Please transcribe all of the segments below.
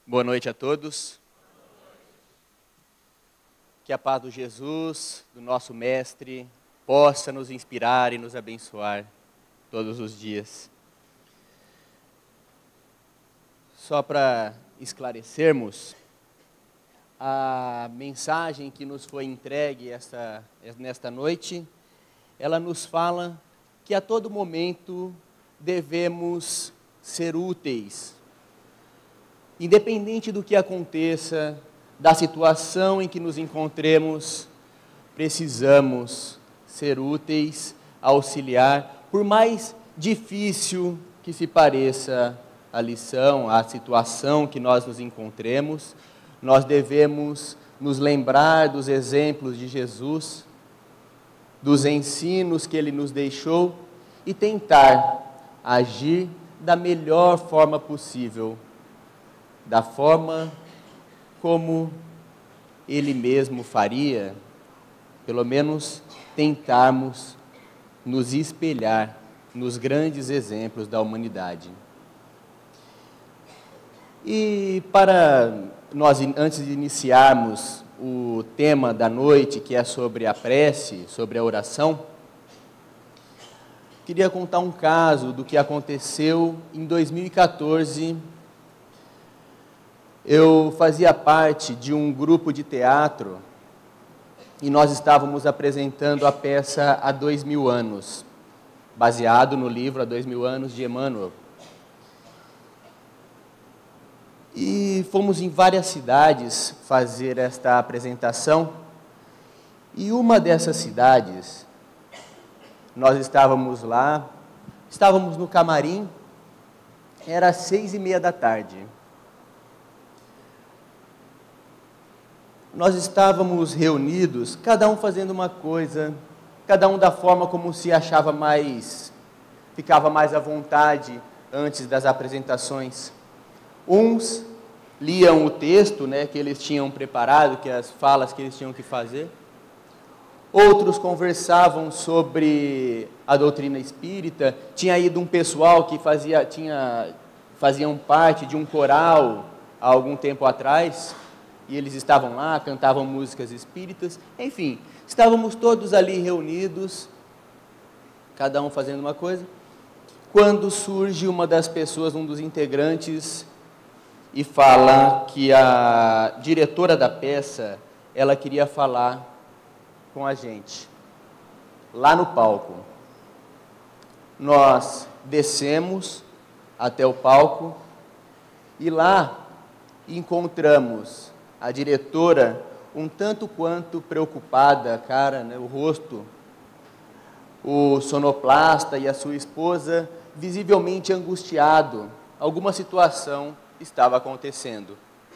Boa noite a todos. Que a paz do Jesus, do nosso Mestre, possa nos inspirar e nos abençoar todos os dias. Só para esclarecermos, a mensagem que nos foi entregue nesta noite, ela nos fala que a todo momento devemos ser úteis. Independente do que aconteça, da situação em que nos encontremos, precisamos ser úteis, auxiliar, por mais difícil que se pareça a lição, a situação que nós nos encontremos, nós devemos nos lembrar dos exemplos de Jesus, dos ensinos que Ele nos deixou e tentar agir da melhor forma possível, da forma como Ele mesmo faria, pelo menos tentarmos nos espelhar nos grandes exemplos da humanidade. E para nós, antes de iniciarmos o tema da noite, que é sobre a prece, sobre a oração, queria contar um caso do que aconteceu em 2014. Eu fazia parte de um grupo de teatro e nós estávamos apresentando a peça Há 2000 anos, baseado no livro Há 2000 anos de Emmanuel. E fomos em várias cidades fazer esta apresentação, e uma dessas cidades, nós estávamos lá, estávamos no camarim, era 6:30 da tarde. Nós estávamos reunidos, cada um fazendo uma coisa, cada um da forma como se achava ficava mais à vontade antes das apresentações. Uns liam o texto, que eles tinham preparado, que as falas que eles tinham que fazer. Outros conversavam sobre a doutrina espírita. Tinha ido um pessoal que faziam parte de um coral há algum tempo atrás, e eles estavam lá, cantavam músicas espíritas. Enfim, estávamos todos ali reunidos, cada um fazendo uma coisa, quando surge uma das pessoas, um dos integrantes, e fala que a diretora da peça, ela queria falar com a gente, lá no palco. Nós descemos até o palco, e lá encontramos a diretora um tanto quanto preocupada, a cara, o rosto, o sonoplasta e a sua esposa visivelmente angustiado. Alguma situação estava acontecendo.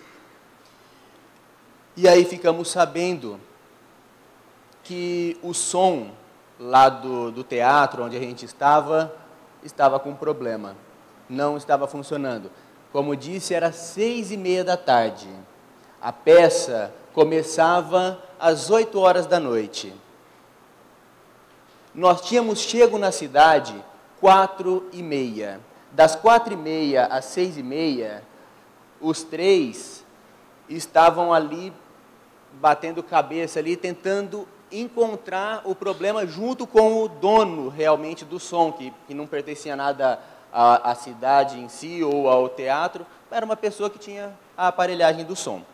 E aí ficamos sabendo que o som lá do teatro onde a gente estava com problema, não estava funcionando. Como disse, era 6:30 da tarde. A peça começava às 8 horas da noite. Nós tínhamos chego na cidade 4:30. Das 4:30 às 6:30, os três estavam ali, batendo cabeça ali, tentando encontrar o problema junto com o dono realmente do som, que não pertencia nada à cidade em si ou ao teatro, era uma pessoa que tinha a aparelhagem do som.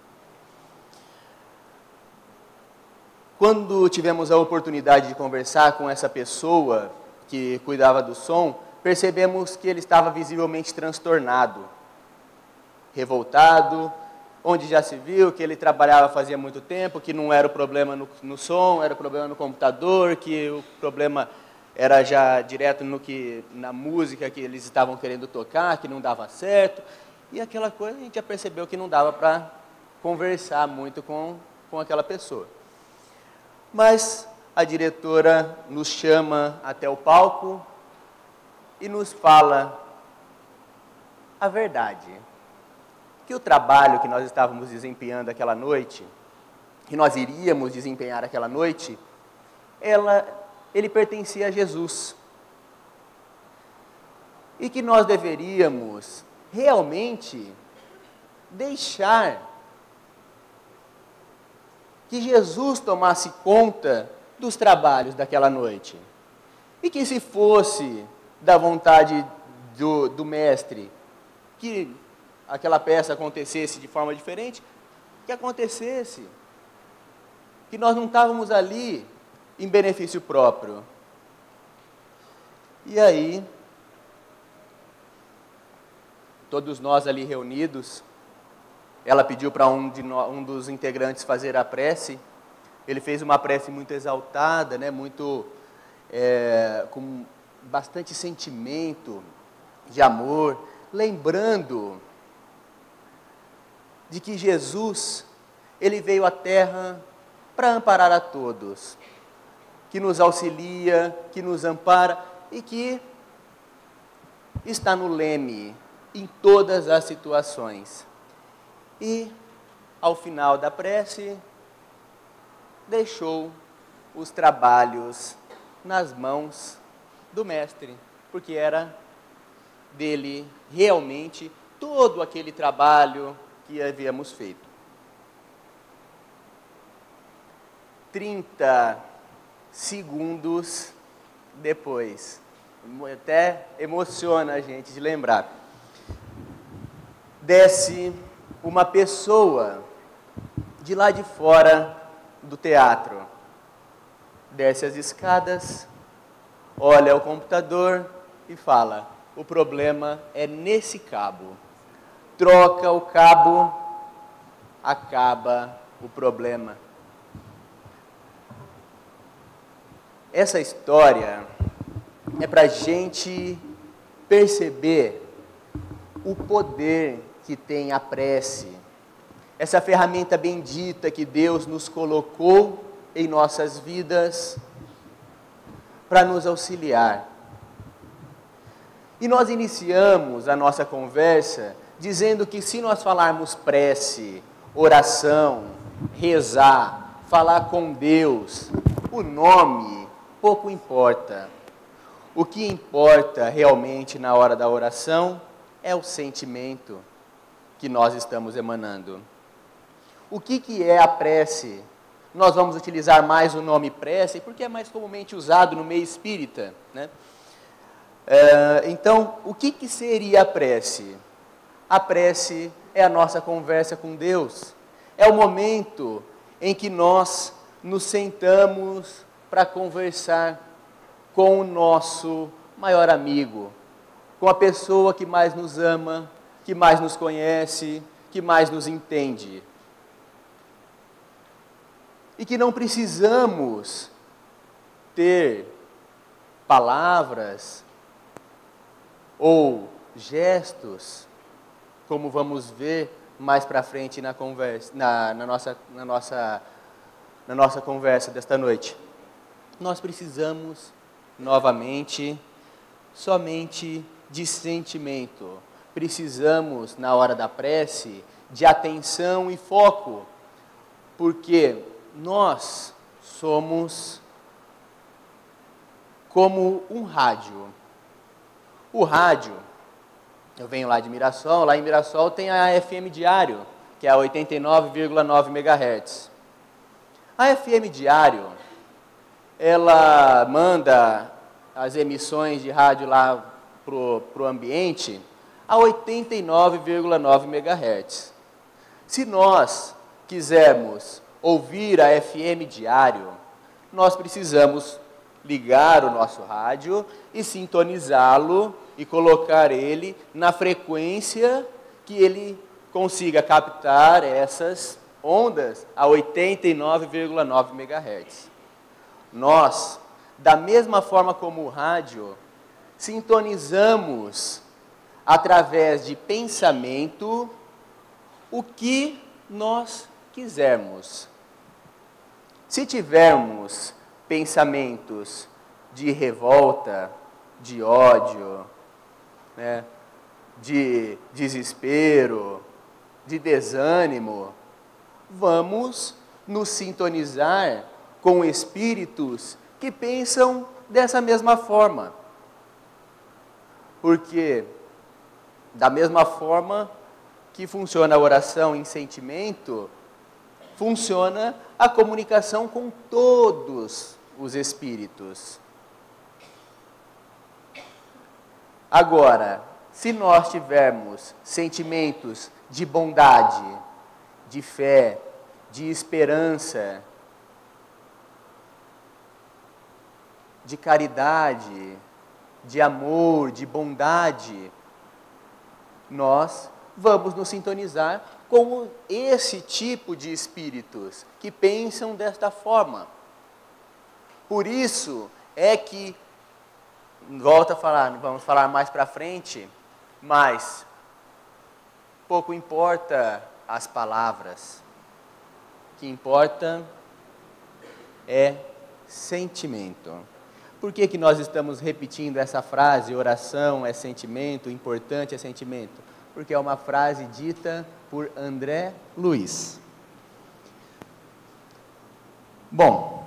Quando tivemos a oportunidade de conversar com essa pessoa que cuidava do som, percebemos que ele estava visivelmente transtornado, revoltado, onde já se viu que ele trabalhava fazia muito tempo, que não era o problema no som, era o problema no computador, que o problema era já direto na música que eles estavam querendo tocar, que não dava certo. E aquela coisa, a gente já percebeu que não dava para conversar muito com aquela pessoa. Mas a diretora nos chama até o palco e nos fala a verdade, que o trabalho que nós estávamos desempenhando aquela noite, que nós iríamos desempenhar aquela noite, ele pertencia a Jesus. E que nós deveríamos realmente deixar que Jesus tomasse conta dos trabalhos daquela noite. E que se fosse da vontade do mestre que aquela peça acontecesse de forma diferente, que acontecesse. Que nós não estávamos ali em benefício próprio. E aí, todos nós ali reunidos, ela pediu para um dos integrantes fazer a prece. Ele fez uma prece muito exaltada, né, muito, com bastante sentimento de amor, lembrando de que Jesus, ele veio à terra para amparar a todos, que nos auxilia, que nos ampara e que está no leme em todas as situações. E, ao final da prece, deixou os trabalhos nas mãos do mestre, porque era dele realmente todo aquele trabalho que havíamos feito. 30 segundos depois, até emociona a gente de lembrar, desce uma pessoa de lá de fora do teatro, desce as escadas, olha o computador e fala: o problema é nesse cabo. Troca o cabo, acaba o problema. Essa história é para a gente perceber o poder que tem a prece, essa ferramenta bendita que Deus nos colocou em nossas vidas para nos auxiliar. E nós iniciamos a nossa conversa dizendo que se nós falarmos prece, oração, rezar, falar com Deus, o nome pouco importa. O que importa realmente na hora da oração é o sentimento que nós estamos emanando. O que é a prece? Nós vamos utilizar mais o nome prece porque é mais comumente usado no meio espírita, né? Então, o que seria a prece? A prece é a nossa conversa com Deus. É o momento em que nós nos sentamos para conversar com o nosso maior amigo, com a pessoa que mais nos ama, que mais nos conhece, que mais nos entende. E que não precisamos ter palavras ou gestos, como vamos ver mais para frente na conversa, na nossa conversa desta noite. Nós precisamos, novamente, somente de sentimento. Precisamos, na hora da prece, de atenção e foco, porque nós somos como um rádio. O rádio, eu venho lá de Mirassol, lá em Mirassol tem a FM Diário, que é a 89,9 MHz. A FM Diário, ela manda as emissões de rádio lá para o ambiente a 89,9 MHz. Se nós quisermos ouvir a FM Diário, nós precisamos ligar o nosso rádio e sintonizá-lo e colocar ele na frequência que ele consiga captar essas ondas a 89,9 MHz. Nós, da mesma forma como o rádio, sintonizamos através de pensamento o que nós quisermos. Se tivermos pensamentos de revolta, de ódio, né, de desespero, de desânimo, vamos nos sintonizar com espíritos que pensam dessa mesma forma. Porque, da mesma forma que funciona a oração em sentimento, funciona a comunicação com todos os espíritos. Agora, se nós tivermos sentimentos de bondade, de fé, de esperança, de caridade, de amor, de bondade, nós vamos nos sintonizar com esse tipo de espíritos que pensam desta forma. Por isso é que, volto a falar, vamos falar mais para frente, mas pouco importa as palavras, o que importa é sentimento. Por que nós estamos repetindo essa frase, oração é sentimento, importante é sentimento? Porque é uma frase dita por André Luiz. Bom,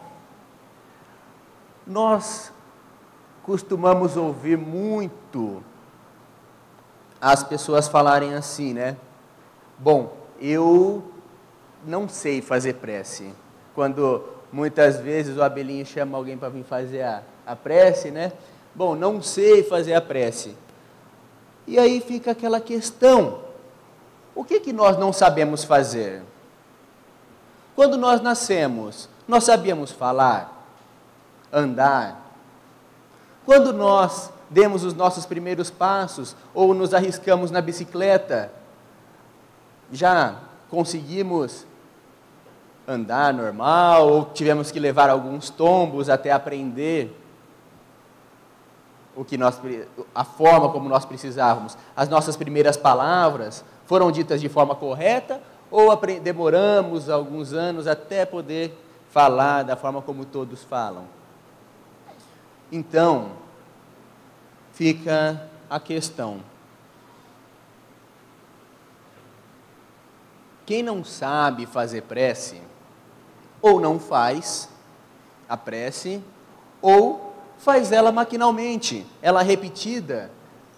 nós costumamos ouvir muito as pessoas falarem assim, né? Bom, eu não sei fazer prece. Quando muitas vezes o abelhinho chama alguém para vir fazer a prece, né? Bom, não sei fazer a prece. E aí fica aquela questão, o que nós não sabemos fazer? Quando nós nascemos, nós sabíamos falar, andar. Quando nós demos os nossos primeiros passos, ou nos arriscamos na bicicleta, já conseguimos andar normal, ou tivemos que levar alguns tombos até aprender a forma como nós precisávamos. As nossas primeiras palavras foram ditas de forma correta, ou demoramos alguns anos até poder falar da forma como todos falam. Então, fica a questão. Quem não sabe fazer prece, ou não faz a prece, ou faz ela maquinalmente, ela repetida.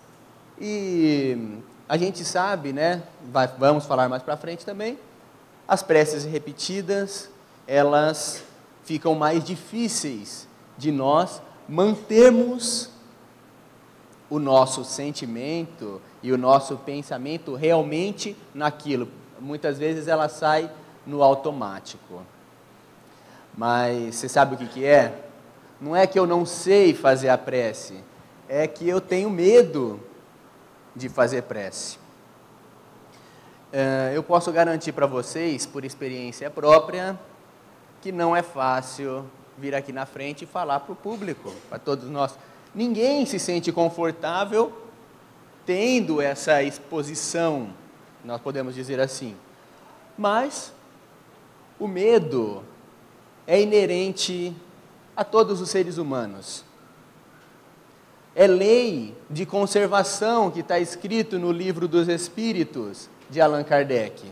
E a gente sabe, né, vamos falar mais para frente também, as preces repetidas, elas ficam mais difíceis de nós mantermos o nosso sentimento e o nosso pensamento realmente naquilo. Muitas vezes ela sai no automático. Mas você sabe o que é? Não é que eu não sei fazer a prece, é que eu tenho medo de fazer prece. Eu posso garantir para vocês, por experiência própria, que não é fácil vir aqui na frente e falar para o público, para todos nós. Ninguém se sente confortável tendo essa exposição, nós podemos dizer assim. Mas o medo é inerente a todos os seres humanos. É lei de conservação que está escrito no Livro dos Espíritos, de Allan Kardec.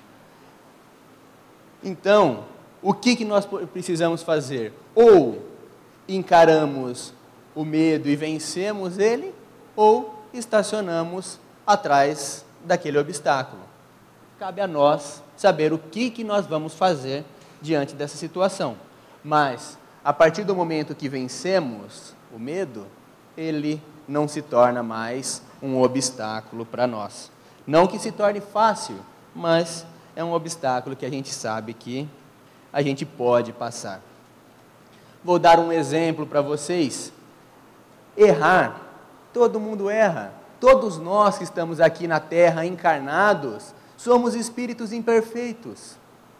Então, o que nós precisamos fazer? Ou encaramos o medo e vencemos ele, ou estacionamos atrás daquele obstáculo. Cabe a nós saber o que nós vamos fazer diante dessa situação. Mas, a partir do momento que vencemos o medo, ele não se torna mais um obstáculo para nós. Não que se torne fácil, mas é um obstáculo que a gente sabe que a gente pode passar. Vou dar um exemplo para vocês. Errar, todo mundo erra. Todos nós que estamos aqui na Terra encarnados, somos espíritos imperfeitos.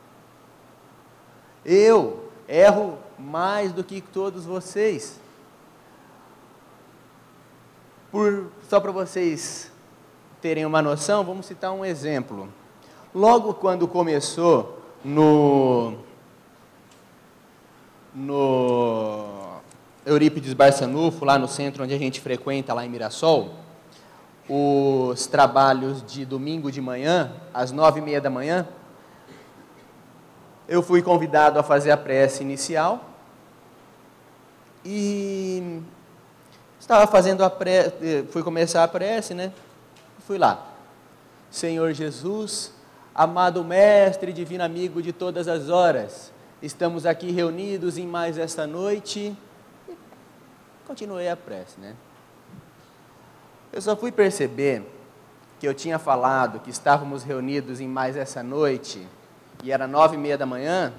Eu erro mais do que todos vocês. Só para vocês terem uma noção, vamos citar um exemplo. Logo quando começou no Eurípides Barçanufo, lá no centro onde a gente frequenta, lá em Mirassol, os trabalhos de domingo de manhã, às 9h30 da manhã, eu fui convidado a fazer a prece inicial e estava fazendo fui começar a prece, né? Fui lá. Senhor Jesus, amado Mestre, divino amigo de todas as horas, estamos aqui reunidos em mais esta noite. Continuei a prece, né? Eu só fui perceber que eu tinha falado que estávamos reunidos em mais essa noite, e era 9h30 da manhã,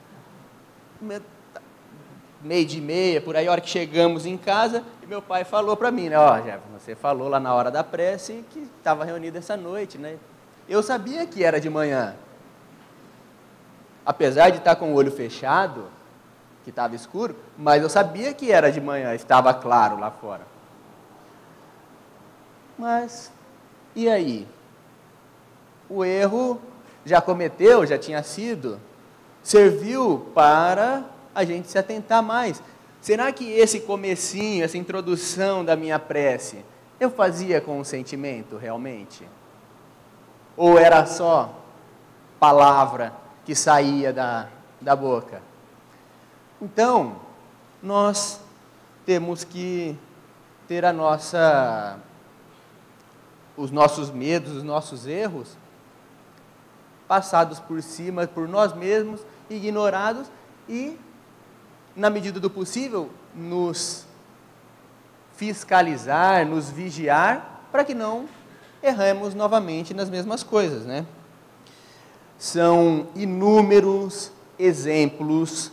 12h30, por aí, a hora que chegamos em casa, e meu pai falou para mim, né, já você falou lá na hora da prece que estava reunido essa noite, né? Eu sabia que era de manhã, apesar de estar com o olho fechado, que estava escuro, mas eu sabia que era de manhã, estava claro lá fora. Mas, e aí? O erro já cometeu, já tinha sido, serviu para a gente se atentar mais. Será que esse comecinho, essa introdução da minha prece, eu fazia com um sentimento realmente? Ou era só palavra que saía da boca? Então, nós temos que ter os nossos medos, os nossos erros, passados por cima, por nós mesmos, ignorados e, na medida do possível, nos fiscalizar, nos vigiar, para que não erremos novamente nas mesmas coisas, né? São inúmeros exemplos,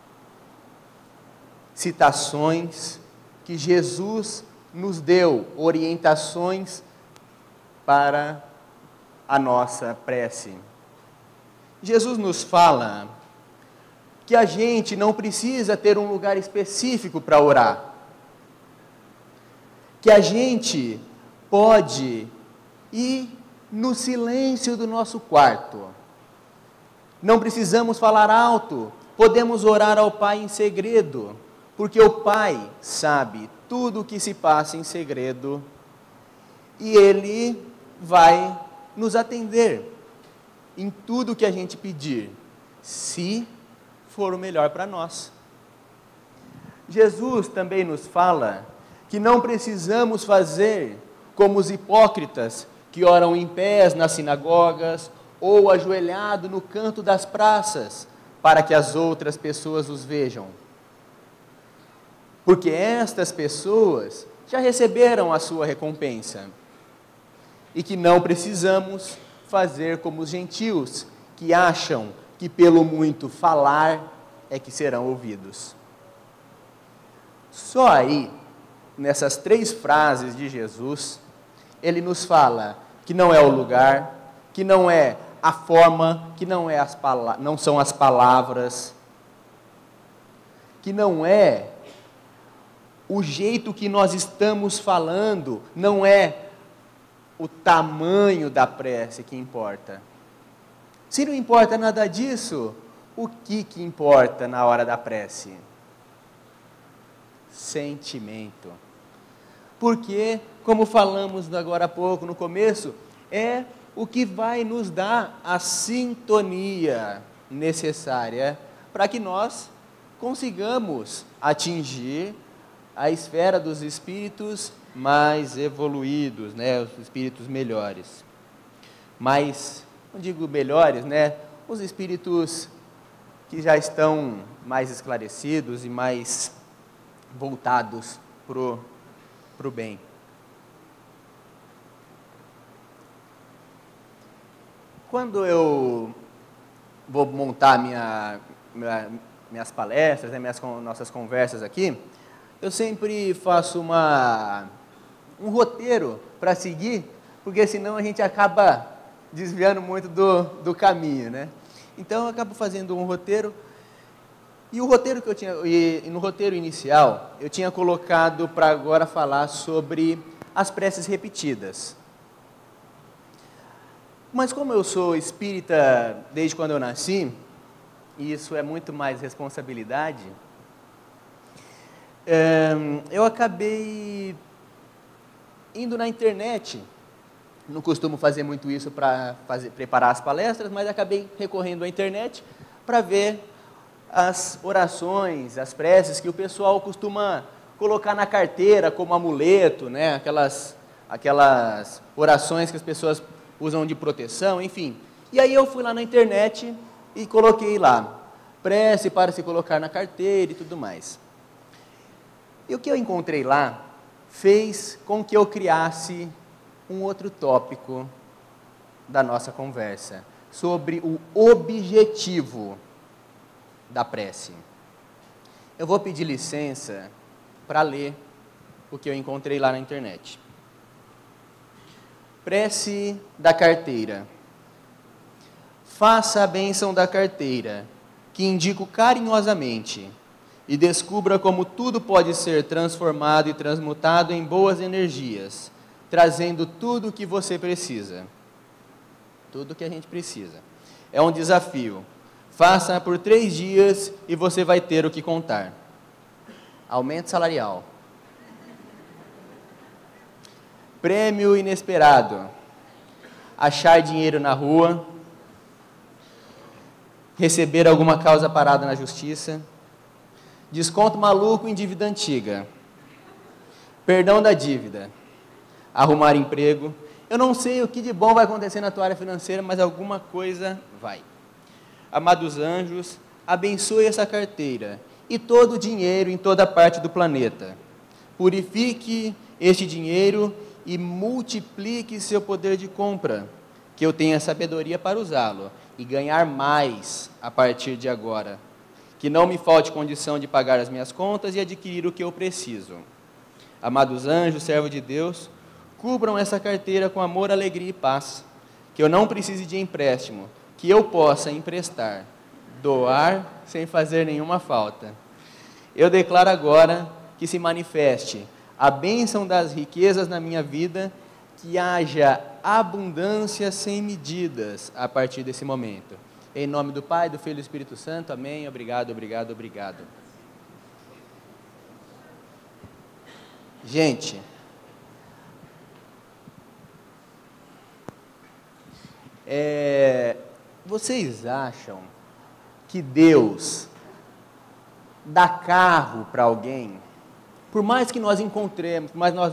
citações que Jesus nos deu, orientações para a nossa prece. Jesus nos fala que a gente não precisa ter um lugar específico para orar, que a gente pode ir no silêncio do nosso quarto, não precisamos falar alto, podemos orar ao Pai em segredo, porque o Pai sabe tudo o que se passa em segredo e Ele vai nos atender em tudo que a gente pedir, se for o melhor para nós. Jesus também nos fala que não precisamos fazer como os hipócritas que oram em pés nas sinagogas ou ajoelhado no canto das praças para que as outras pessoas os vejam. Porque estas pessoas já receberam a sua recompensa. E que não precisamos fazer como os gentios, que acham que pelo muito falar é que serão ouvidos. Só aí, nessas 3 frases de Jesus, ele nos fala que não é o lugar, que não é a forma, que não são as palavras, que não é o jeito que nós estamos falando, não é o tamanho da prece que importa. Se não importa nada disso, o que importa na hora da prece? Sentimento. Porque, como falamos agora há pouco, no começo, é o que vai nos dar a sintonia necessária para que nós consigamos atingir a esfera dos espíritos mais evoluídos, né, os espíritos melhores. Mas, não digo melhores, né, os espíritos que já estão mais esclarecidos e mais voltados pro bem. Quando eu vou montar minhas palestras, né, nossas conversas aqui, eu sempre faço um roteiro para seguir, porque senão a gente acaba desviando muito do caminho, né? Então eu acabo fazendo um roteiro, e o roteiro que eu tinha, e no roteiro inicial, eu tinha colocado para agora falar sobre as preces repetidas. Mas como eu sou espírita desde quando eu nasci, e isso é muito mais responsabilidade, eu acabei indo na internet. Não costumo fazer muito isso para preparar as palestras, mas acabei recorrendo à internet para ver as orações, as preces que o pessoal costuma colocar na carteira como amuleto, né? Aquelas orações que as pessoas usam de proteção, enfim. E aí eu fui lá na internet e coloquei lá, prece para se colocar na carteira e tudo mais. E o que eu encontrei lá fez com que eu criasse um outro tópico da nossa conversa, sobre o objetivo da prece. Eu vou pedir licença para ler o que eu encontrei lá na internet. Prece da carteira. Faça a bênção da carteira, que indico carinhosamente, e descubra como tudo pode ser transformado e transmutado em boas energias, trazendo tudo o que você precisa. Tudo o que a gente precisa. É um desafio. Faça por 3 dias e você vai ter o que contar. Aumento salarial. Prêmio inesperado. Achar dinheiro na rua. Receber alguma causa parada na justiça. Desconto maluco em dívida antiga. Perdão da dívida. Arrumar emprego. Eu não sei o que de bom vai acontecer na tua área financeira, mas alguma coisa vai. Amados anjos, abençoe essa carteira e todo o dinheiro em toda parte do planeta. Purifique este dinheiro e multiplique seu poder de compra, que eu tenha sabedoria para usá-lo e ganhar mais a partir de agora. Que não me falte condição de pagar as minhas contas e adquirir o que eu preciso. Amados anjos, servo de Deus, cubram essa carteira com amor, alegria e paz, que eu não precise de empréstimo, que eu possa emprestar, doar sem fazer nenhuma falta. Eu declaro agora que se manifeste a bênção das riquezas na minha vida, que haja abundância sem medidas a partir desse momento. Em nome do Pai, do Filho e do Espírito Santo, amém. Obrigado, obrigado, obrigado. Gente, vocês acham que Deus dá carro para alguém? Por mais que nós encontremos, por mais que nós...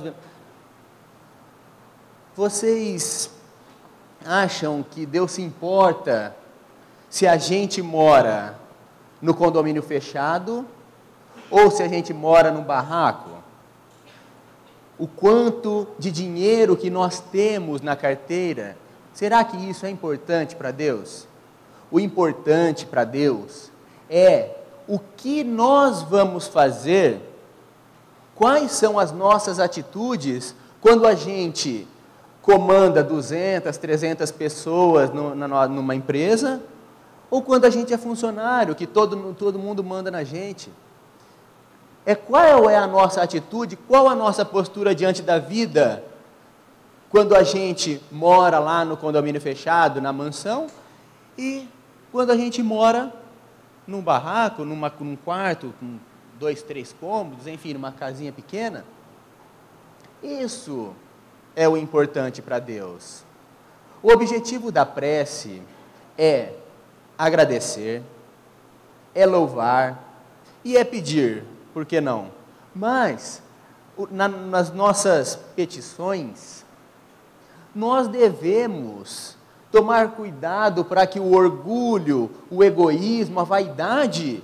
Vocês acham que Deus se importa se a gente mora no condomínio fechado ou se a gente mora num barraco? O quanto de dinheiro que nós temos na carteira, será que isso é importante para Deus? O importante para Deus é o que nós vamos fazer, quais são as nossas atitudes quando a gente comanda 200, 300 pessoas numa empresa, ou quando a gente é funcionário, que todo mundo manda na gente. Qual é a nossa atitude, qual a nossa postura diante da vida, quando a gente mora lá no condomínio fechado, na mansão, e quando a gente mora num barraco, num quarto, com 2, 3 cômodos, enfim, numa casinha pequena. Isso é o importante para Deus. O objetivo da prece é agradecer, é louvar e é pedir, por que não? Mas, nas nossas petições, nós devemos tomar cuidado para que o orgulho, o egoísmo, a vaidade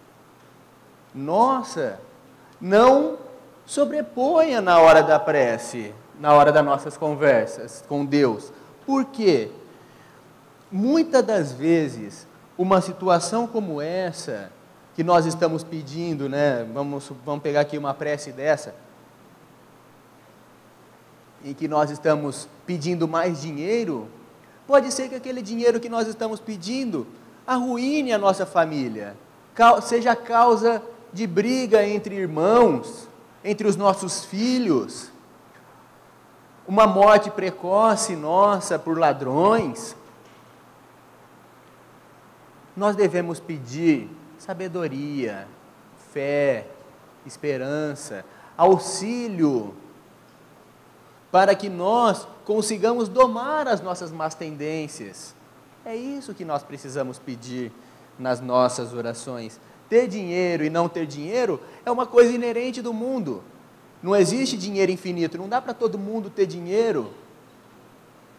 nossa não sobreponha na hora da prece, na hora das nossas conversas com Deus. Por quê? Muitas das vezes, uma situação como essa, que nós estamos pedindo, né? Vamos pegar aqui uma prece dessa, em que nós estamos pedindo mais dinheiro, pode ser que aquele dinheiro que nós estamos pedindo arruine a nossa família, seja causa de briga entre irmãos, entre os nossos filhos, uma morte precoce nossa por ladrões. Nós devemos pedir sabedoria, fé, esperança, auxílio, para que nós consigamos domar as nossas más tendências. É isso que nós precisamos pedir nas nossas orações. Ter dinheiro e não ter dinheiro é uma coisa inerente do mundo. Não existe dinheiro infinito, não dá para todo mundo ter dinheiro.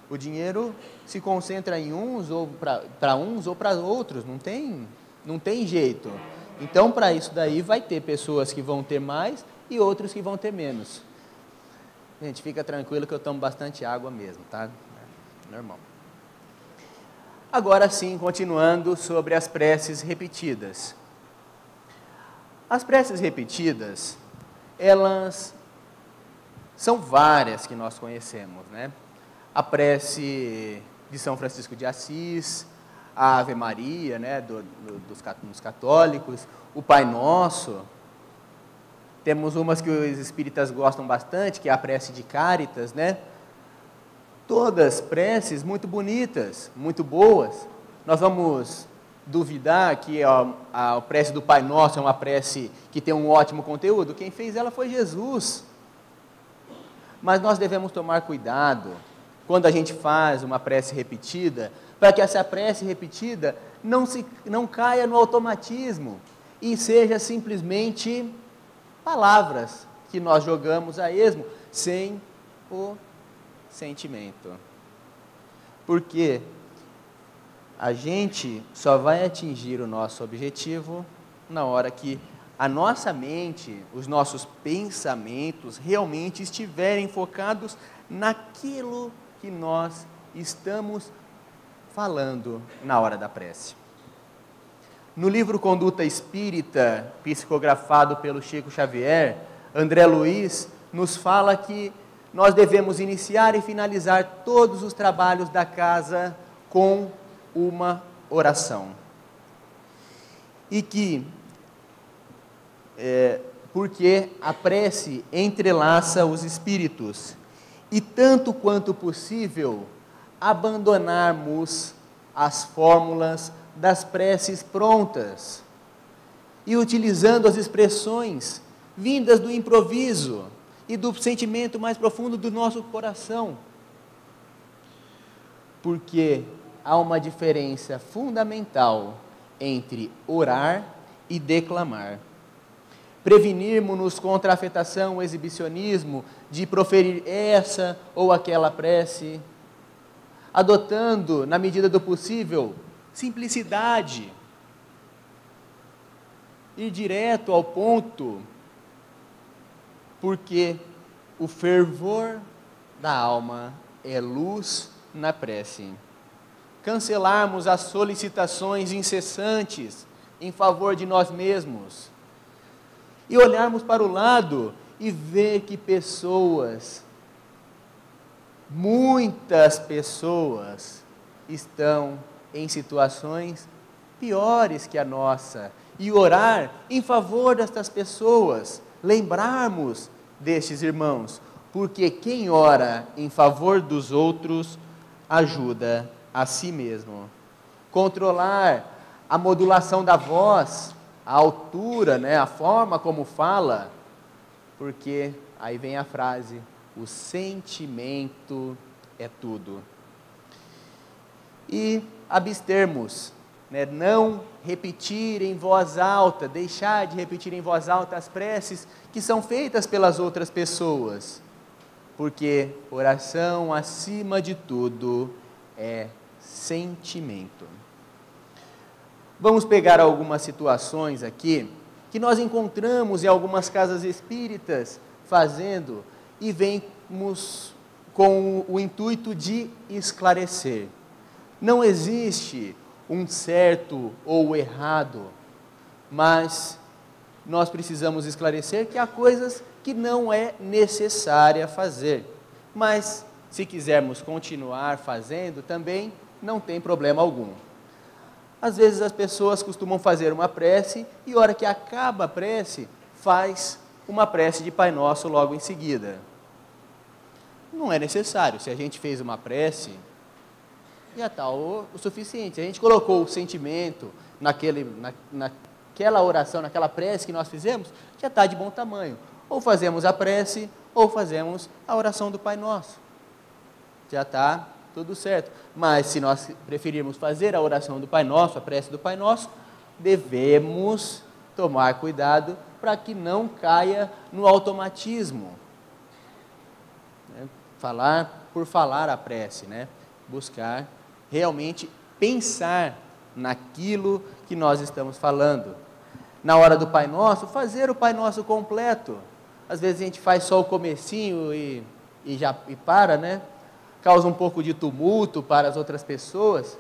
O dinheiro se concentra em uns ou para uns ou para outros, não tem jeito. Então, para isso daí, vai ter pessoas que vão ter mais e outros que vão ter menos. Gente, fica tranquilo que eu tomo bastante água mesmo, tá? Normal. Agora sim, continuando sobre as preces repetidas. As preces repetidas, elas são várias que nós conhecemos, né? A prece de São Francisco de Assis, a Ave Maria, né, dos católicos, o Pai Nosso. Temos umas que os espíritas gostam bastante, que é a prece de Cáritas, né? Todas preces muito bonitas, muito boas. Nós vamos duvidar que a prece do Pai Nosso é uma prece que tem um ótimo conteúdo? Quem fez ela foi Jesus. Mas nós devemos tomar cuidado quando a gente faz uma prece repetida, para que essa prece repetida não caia no automatismo e seja simplesmente palavras que nós jogamos a esmo, sem o sentimento. Porque a gente só vai atingir o nosso objetivo na hora que a nossa mente, os nossos pensamentos realmente estiverem focados naquilo que nós estamos falando na hora da prece. No livro Conduta Espírita, psicografado pelo Chico Xavier, André Luiz nos fala que nós devemos iniciar e finalizar todos os trabalhos da casa com uma oração. E que, porque a prece entrelaça os espíritos, e tanto quanto possível, abandonarmos as fórmulas das preces prontas e utilizando as expressões vindas do improviso e do sentimento mais profundo do nosso coração. Porque há uma diferença fundamental entre orar e declamar. Prevenirmos-nos contra a afetação, o exibicionismo de proferir essa ou aquela prece, adotando, na medida do possível, simplicidade, ir direto ao ponto, porque o fervor da alma é luz na prece. Cancelarmos as solicitações incessantes em favor de nós mesmos e olharmos para o lado e ver que pessoas, muitas pessoas, estão em situações piores que a nossa, e orar em favor destas pessoas, lembrarmos destes irmãos, porque quem ora em favor dos outros, ajuda a si mesmo. Controlar a modulação da voz, a altura, né, a forma como fala, porque aí vem a frase, o sentimento é tudo. E abstermos, né, não repetir em voz alta, deixar de repetir em voz alta as preces que são feitas pelas outras pessoas, porque oração, acima de tudo, é sentimento. Vamos pegar algumas situações aqui que nós encontramos em algumas casas espíritas fazendo e vemos com o intuito de esclarecer. Não existe um certo ou errado, mas nós precisamos esclarecer que há coisas que não é necessária fazer. Mas, se quisermos continuar fazendo, também não tem problema algum. Às vezes as pessoas costumam fazer uma prece e, a hora que acaba a prece, faz uma prece de Pai Nosso logo em seguida. Não é necessário. Se a gente fez uma prece, já está o suficiente. A gente colocou o sentimento naquela oração, naquela prece que nós fizemos, já está de bom tamanho. Ou fazemos a prece, ou fazemos a oração do Pai Nosso. Já está tudo certo. Mas se nós preferirmos fazer a oração do Pai Nosso, a prece do Pai Nosso, devemos tomar cuidado para que não caia no automatismo. né? Falar por falar a prece, né? Buscar realmente pensar naquilo que nós estamos falando. Na hora do Pai Nosso, fazer o Pai Nosso completo. Às vezes a gente faz só o comecinho e para, né? Causa um pouco de tumulto para as outras pessoas.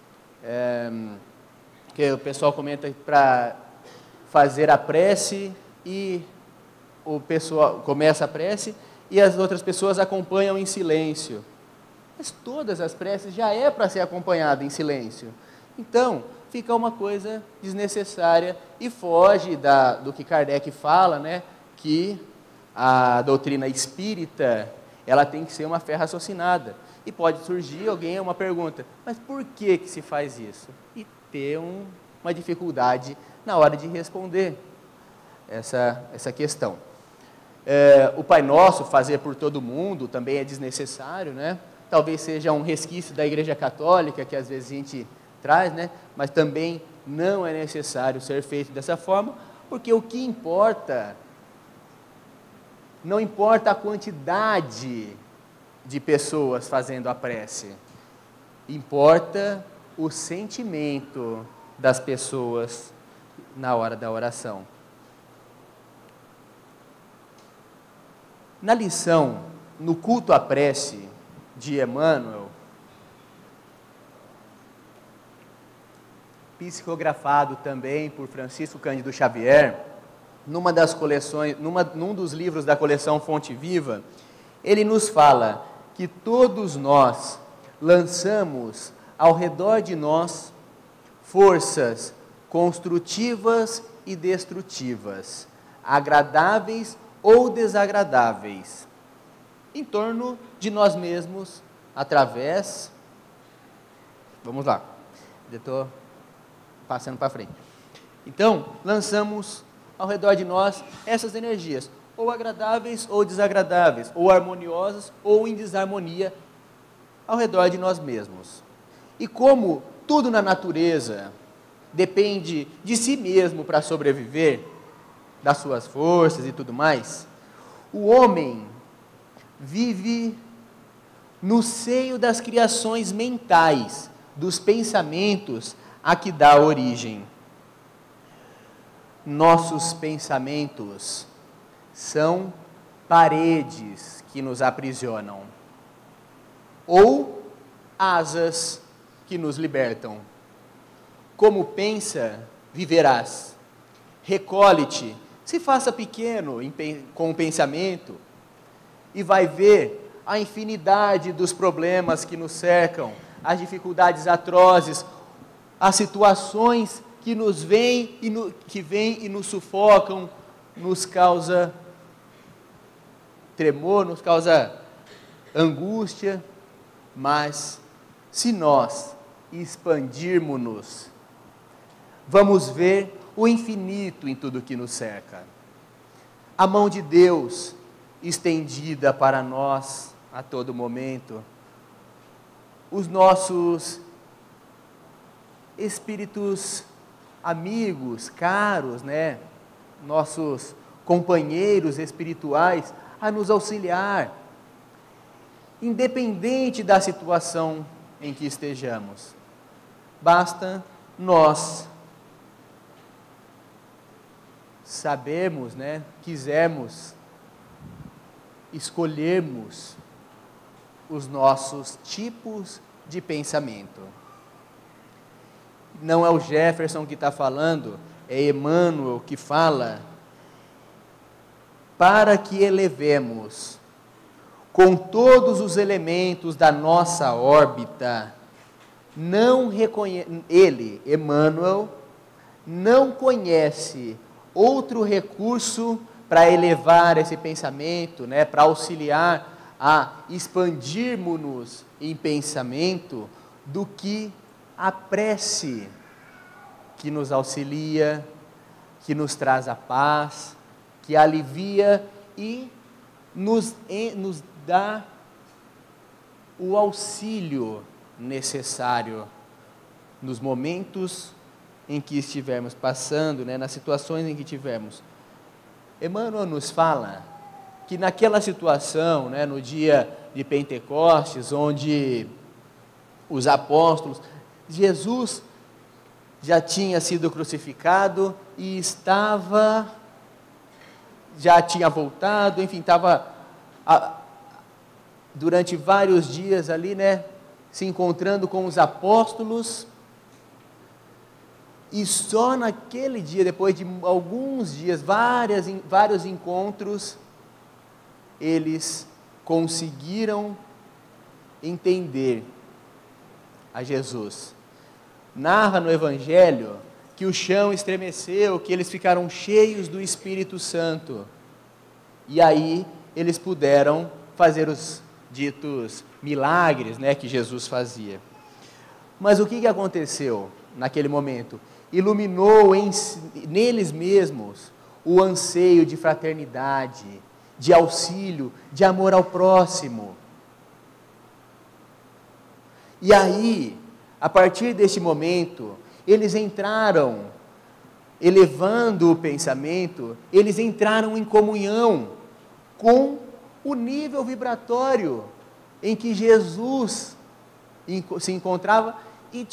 Que o pessoal comenta para fazer a prece e o pessoal começa a prece e as outras pessoas acompanham em silêncio. Mas todas as preces já é para ser acompanhada em silêncio. Então, fica uma coisa desnecessária e foge do que Kardec fala, né? Que a doutrina espírita, ela tem que ser uma fé raciocinada. E pode surgir uma pergunta, mas por que se faz isso? E ter uma dificuldade na hora de responder essa questão. O Pai Nosso, fazer por todo mundo, também é desnecessário, né? Talvez seja um resquício da Igreja Católica, que às vezes a gente traz, né? Mas também não é necessário ser feito dessa forma, porque o que importa, não importa a quantidade de pessoas fazendo a prece, importa o sentimento das pessoas na hora da oração. Na lição, no culto à prece de Emmanuel, psicografado também por Francisco Cândido Xavier, num dos livros da coleção Fonte Viva, ele nos fala que todos nós lançamos ao redor de nós forças construtivas e destrutivas, agradáveis ou desagradáveis, em torno de nós mesmos, através... Vamos lá, eu estou passando para frente. Então, lançamos ao redor de nós essas energias, ou agradáveis ou desagradáveis, ou harmoniosas ou em desarmonia, ao redor de nós mesmos. E como tudo na natureza depende de si mesmo para sobreviver, das suas forças e tudo mais, o homem vive no seio das criações mentais, dos pensamentos a que dá origem. Nossos pensamentos são paredes que nos aprisionam, ou asas que nos libertam. Como pensa, viverás. Recolhe-te, se faça pequeno com o pensamento e vai ver a infinidade dos problemas que nos cercam, as dificuldades atrozes, as situações que nos vêm e nos sufocam, nos causa tremor, nos causa angústia, mas se nós expandirmos-nos, vamos ver o infinito em tudo que nos cerca. A mão de Deus estendida para nós a todo momento. Os nossos espíritos amigos, caros, né? Nossos companheiros espirituais a nos auxiliar, independente da situação em que estejamos. Basta nós sabermos, né, quisermos, escolhermos os nossos tipos de pensamento. Não é o Jefferson que está falando, é Emmanuel que fala, para que elevemos com todos os elementos da nossa órbita, ele, Emmanuel, não conhece outro recurso para elevar esse pensamento, né, para auxiliar a expandirmos-nos em pensamento, do que a prece, que nos auxilia, que nos traz a paz, que alivia e nos dá o auxílio necessário nos momentos em que estivermos passando, né, nas situações em que estivermos. Emmanuel nos fala que naquela situação, né, no dia de Pentecostes, onde os apóstolos, Jesus já tinha sido crucificado e já tinha voltado, enfim, estava durante vários dias ali, né, se encontrando com os apóstolos, e só naquele dia, depois de alguns dias, vários encontros, eles conseguiram entender a Jesus. Narra no Evangelho que o chão estremeceu, que eles ficaram cheios do Espírito Santo. E aí eles puderam fazer os ditos milagres, né, que Jesus fazia. Mas o que aconteceu naquele momento? Iluminou neles mesmos o anseio de fraternidade, de auxílio, de amor ao próximo. E aí, a partir deste momento, eles entraram, elevando o pensamento, eles entraram em comunhão com o nível vibratório em que Jesus se encontrava e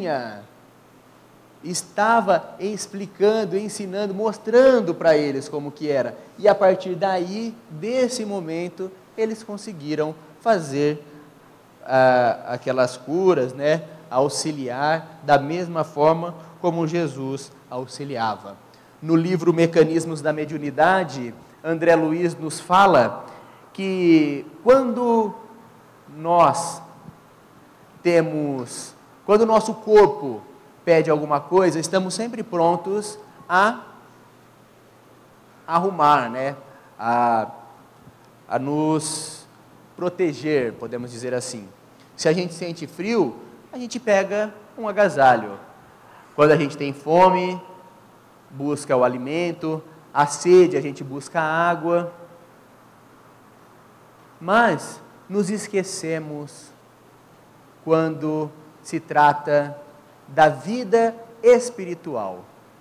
estava explicando, ensinando, mostrando para eles como que era. E a partir daí, desse momento, eles conseguiram fazer aquelas curas, né, auxiliar da mesma forma como Jesus auxiliava. No livro Mecanismos da Mediunidade, André Luiz nos fala que quando o nosso corpo pede alguma coisa, estamos sempre prontos a arrumar, né, a nos proteger, podemos dizer assim. Se a gente sente frio, a gente pega um agasalho. Quando a gente tem fome, busca o alimento, a sede, a gente busca a água. Mas nos esquecemos quando se trata da vida espiritual.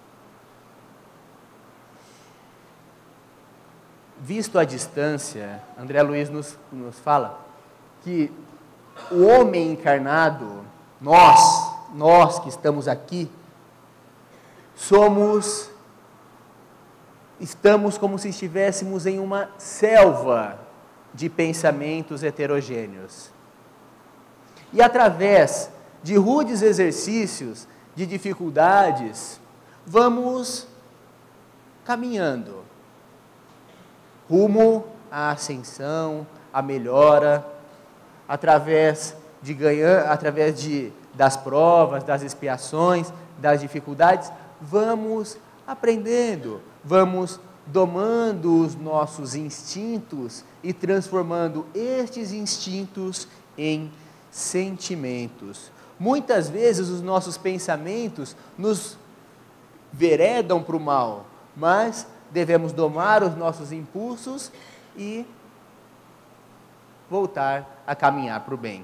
Visto à distância, André Luiz nos fala que o homem encarnado, nós que estamos aqui, estamos como se estivéssemos em uma selva de pensamentos heterogêneos. E através de rudes exercícios, de dificuldades, vamos caminhando rumo à ascensão, à melhora, através das provas, das expiações, das dificuldades, vamos aprendendo, vamos domando os nossos instintos e transformando estes instintos em sentimentos. Muitas vezes os nossos pensamentos nos veredam para o mal, mas devemos domar os nossos impulsos e voltar a caminhar para o bem.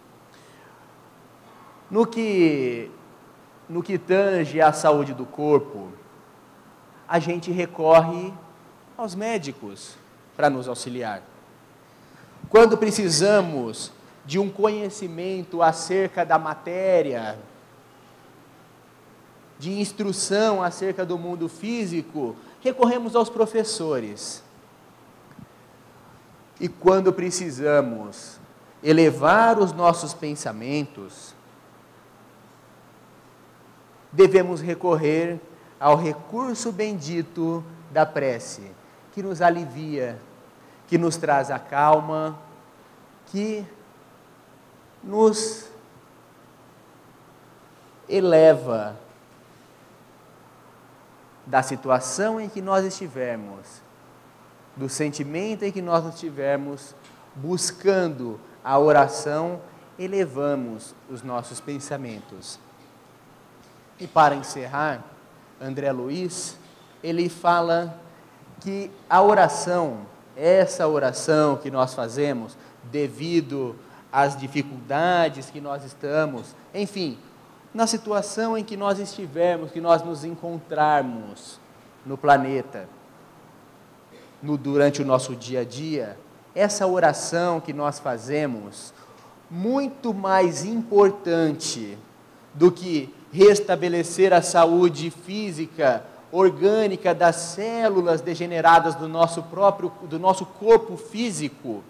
No que tange à saúde do corpo, a gente recorre aos médicos para nos auxiliar. Quando precisamos de um conhecimento acerca da matéria, de instrução acerca do mundo físico, recorremos aos professores. E quando precisamos elevar os nossos pensamentos, devemos recorrer ao recurso bendito da prece, que nos alivia, que nos traz a calma, que nos eleva da situação em que nós estivermos, do sentimento em que nós estivermos, buscando a oração, elevamos os nossos pensamentos. E para encerrar, André Luiz, ele fala que a oração, essa oração que nós fazemos, devido às dificuldades que nós estamos, enfim, na situação em que nós estivermos, que nós nos encontrarmos no planeta, durante o nosso dia a dia, essa oração que nós fazemos, muito mais importante do que restabelecer a saúde física, orgânica das células degeneradas do nosso corpo físico,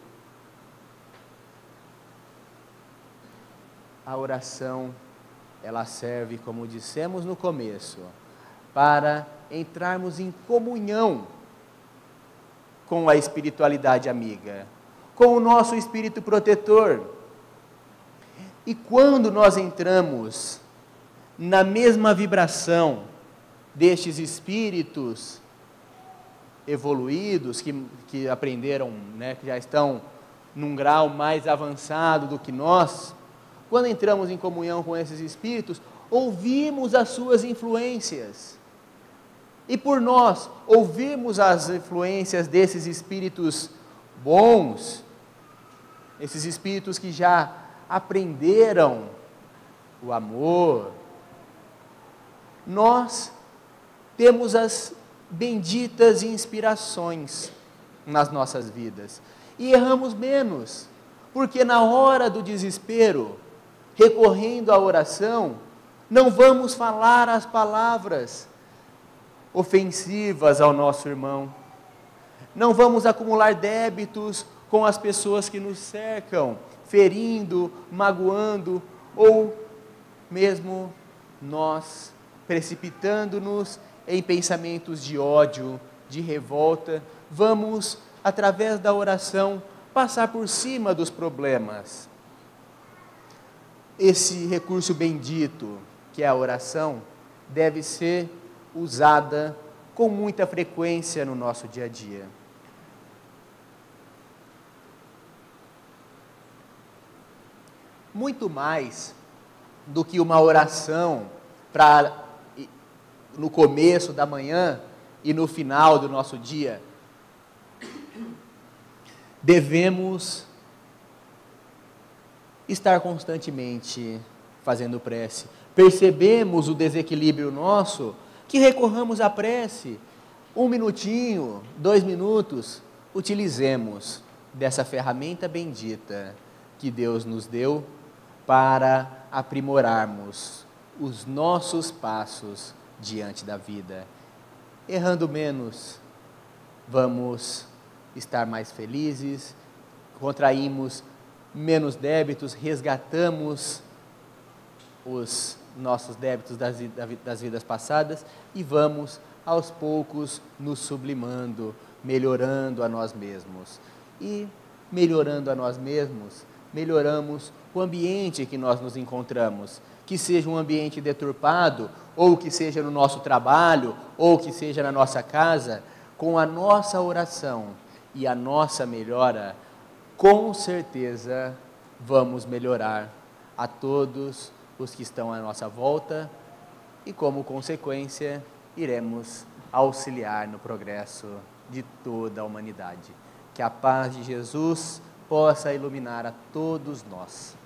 a oração, ela serve, como dissemos no começo, para entrarmos em comunhão com a espiritualidade amiga, com o nosso espírito protetor. E quando nós entramos na mesma vibração destes espíritos evoluídos, que aprenderam, né, que já estão num grau mais avançado do que nós, quando entramos em comunhão com esses espíritos, ouvimos as suas influências. E por nós ouvirmos as influências desses espíritos bons, esses espíritos que já aprenderam o amor, nós temos as benditas inspirações nas nossas vidas e erramos menos, porque na hora do desespero, recorrendo à oração, não vamos falar as palavras ofensivas ao nosso irmão, não vamos acumular débitos com as pessoas que nos cercam, ferindo, magoando, ou mesmo nós precipitando-nos em pensamentos de ódio, de revolta. Vamos, através da oração, passar por cima dos problemas. Esse recurso bendito, que é a oração, deve ser usada com muita frequência no nosso dia a dia. Muito mais do que uma oração no começo da manhã e no final do nosso dia, devemos estar constantemente fazendo prece. Percebemos o desequilíbrio nosso, que recorramos à prece. 1 minutinho, 2 minutos, utilizemos dessa ferramenta bendita que Deus nos deu para aprimorarmos os nossos passos diante da vida. Errando menos, vamos estar mais felizes, contraímos menos débitos, resgatamos os nossos débitos das vidas passadas e vamos, aos poucos, nos sublimando, melhorando a nós mesmos. E, melhorando a nós mesmos, melhoramos o ambiente em que nós nos encontramos, que seja um ambiente deturpado, ou que seja no nosso trabalho, ou que seja na nossa casa, com a nossa oração e a nossa melhora, com certeza vamos melhorar a todos os que estão à nossa volta e, como consequência, iremos auxiliar no progresso de toda a humanidade. Que a paz de Jesus possa iluminar a todos nós.